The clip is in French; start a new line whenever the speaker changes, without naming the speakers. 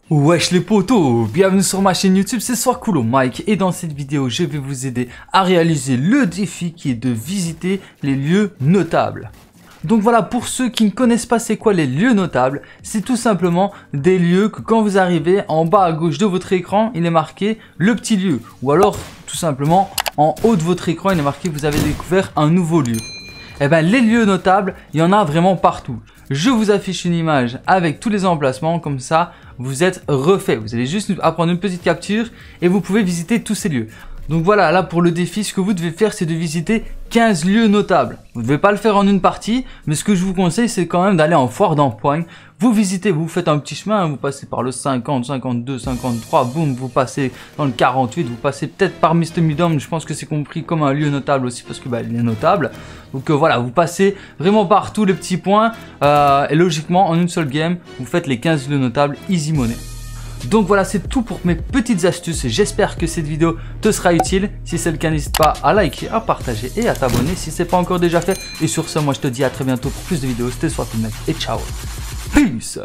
Wesh les potos, bienvenue sur ma chaîne YouTube, c'est Swakulo Mike et dans cette vidéo je vais vous aider à réaliser le défi qui est de visiter les lieux notables. Donc voilà, pour ceux qui ne connaissent pas c'est quoi les lieux notables, c'est tout simplement des lieux que quand vous arrivez en bas à gauche de votre écran, il est marqué le petit lieu. Ou alors tout simplement en haut de votre écran, il est marqué que vous avez découvert un nouveau lieu. Eh bien les lieux notables, il y en a vraiment partout. Je vous affiche une image avec tous les emplacements, comme ça vous êtes refait. Vous allez juste prendre une petite capture et vous pouvez visiter tous ces lieux. Donc voilà, là pour le défi, ce que vous devez faire c'est de visiter 15 lieux notables. Vous ne devez pas le faire en une partie, mais ce que je vous conseille c'est quand même d'aller en foire d'empoigne. Vous visitez, vous faites un petit chemin, vous passez par le 50, 52, 53, boum, vous passez dans le 48, vous passez peut-être par Mr. Midom, je pense que c'est compris comme un lieu notable aussi parce que il est notable. Donc voilà, vous passez vraiment par tous les petits points et logiquement en une seule game, vous faites les 15 lieux notables easy money. Donc voilà, c'est tout pour mes petites astuces. J'espère que cette vidéo te sera utile. Si c'est le cas, n'hésite pas à liker, à partager et à t'abonner si ce n'est pas encore déjà fait. Et sur ce, moi je te dis à très bientôt pour plus de vidéos. C'était Swakulo Mike et ciao. Peace.